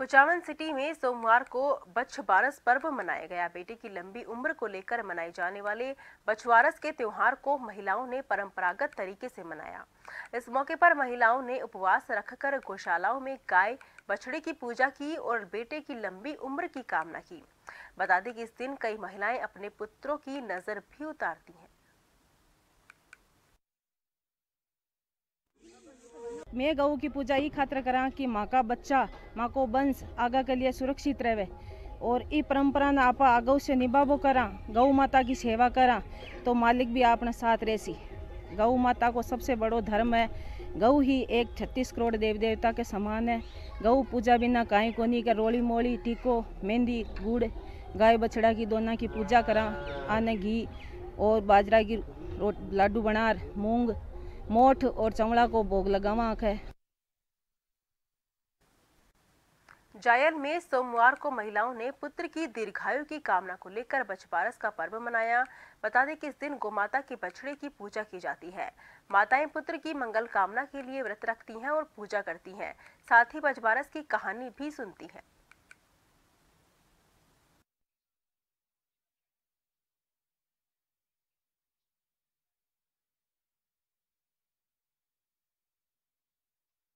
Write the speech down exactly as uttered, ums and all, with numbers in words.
Kuchaman city में सोमवार को बछबारस पर्व मनाया गया। बेटे की लंबी उम्र को लेकर मनाए जाने वाले बछवारस के त्योहार को महिलाओं ने परंपरागत तरीके से मनाया। इस मौके पर महिलाओं ने उपवास रखकर गौशालाओं में गाय बछड़े की पूजा की और बेटे की लंबी उम्र की कामना की। बता दें कि इस दिन कई महिलाएं अपने पुत्रों की नजर भी उतारती हैं। मैं गऊ की पूजा ही खातिर करा कि माँ का बच्चा, माँ को वंश आगा के लिए सुरक्षित रहे और ई परंपरा ना आप आगो से निभावो करा, गौ माता की सेवा करा तो मालिक भी अपना साथ रहसी। गौ माता को सबसे बड़ो धर्म है। गौ ही एक छत्तीस करोड़ देव देवता के समान है। गौ पूजा बिना काई कोनी का रोली मोली टीको मेहंदी गुड़ गाय बछड़ा की दोनों की पूजा करा। आने घी और बाजरा की लाडू बनार मूंग मोठ और चमड़ा को भोग लगावा है। जायल में सोमवार को महिलाओं ने पुत्र की दीर्घायु की कामना को लेकर बछबारस का पर्व मनाया। बता दें कि इस दिन गोमाता के बछड़े की पूजा की जाती है। माताएं पुत्र की मंगल कामना के लिए व्रत रखती हैं और पूजा करती हैं। साथ ही बछबारस की कहानी भी सुनती हैं।